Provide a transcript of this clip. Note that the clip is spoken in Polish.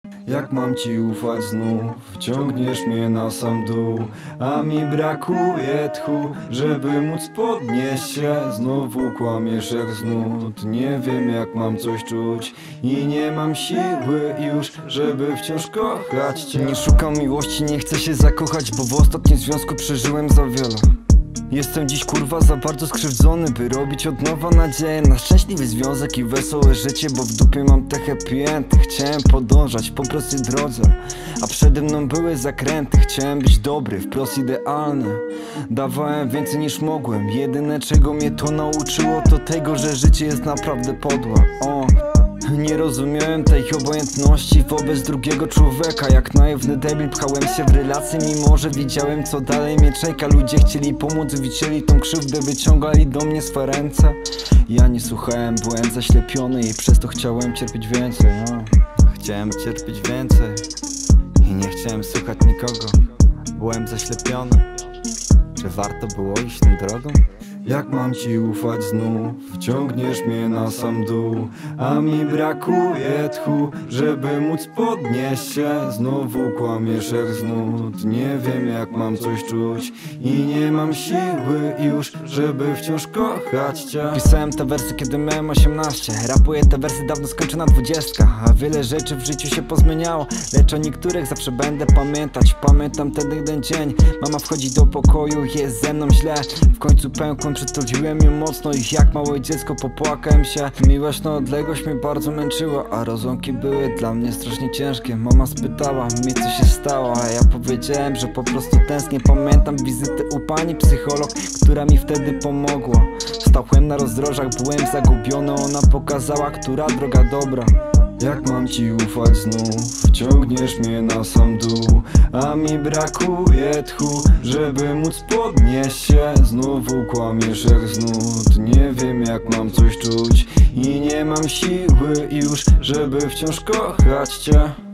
Jak mam ci ufać znów? Wciągniesz mnie na sam dół, a mi brakuje tchu, żeby móc podnieść się. Znowu kłamiesz jak znud. Nie wiem jak mam coś czuć i nie mam siły już, żeby wciąż kochać cię. Nie szukam miłości, nie chcę się zakochać, bo w ostatnim związku przeżyłem za wiele. Jestem dziś kurwa za bardzo skrzywdzony, by robić od nowa nadzieję na szczęśliwy związek i wesołe życie, bo w dupie mam te happy endy. Chciałem podążać po prostej drodze, a przede mną były zakręty. Chciałem być dobry, wprost idealny. Dawałem więcej niż mogłem. Jedyne czego mnie to nauczyło to tego, że życie jest naprawdę podłe. Nie rozumiałem tej obojętności wobec drugiego człowieka. Jak naiwny debil pchałem się w relacje, mimo że widziałem co dalej mnie czeka. Ludzie chcieli pomóc, widzieli tą krzywdę, wyciągali do mnie swe ręce. Ja nie słuchałem, byłem zaślepiony i przez to chciałem cierpieć więcej. Chciałem cierpieć więcej i nie chciałem słuchać nikogo. Byłem zaślepiony. Czy warto było iść tą drogą? Jak mam ci ufać znów? Wciągniesz mnie na sam dół, a mi brakuje tchu, żeby móc podnieść się. Znowu kłamiesz jak znud. Nie wiem jak mam coś czuć i nie mam siły już, żeby wciąż kochać cię. Pisałem te wersy kiedy miałem 18. Rapuję te wersy dawno skończona 20. A wiele rzeczy w życiu się pozmieniało, lecz o niektórych zawsze będę pamiętać. Pamiętam ten jeden dzień. Mama wchodzi do pokoju, jest ze mną źle. W końcu pękłem, przytuliłem ją mocno i jak małe dziecko popłakałem się. Miłość na odległość mnie bardzo męczyła, a rozłąki były dla mnie strasznie ciężkie. Mama spytała mnie co się stało, a ja powiedziałem, że po prostu tęsknię. Pamiętam wizytę u pani psycholog, która mi wtedy pomogła. Stałem na rozdrożach, byłem zagubiony, ona pokazała, która droga dobra. Jak mam ci ufać znów? Wciągniesz mnie na sam dół, a mi brakuje tchu, żeby móc podnieść się. Znowu kłamiesz jak znud. Nie wiem jak mam coś czuć i nie mam siły już, żeby wciąż kochać cię.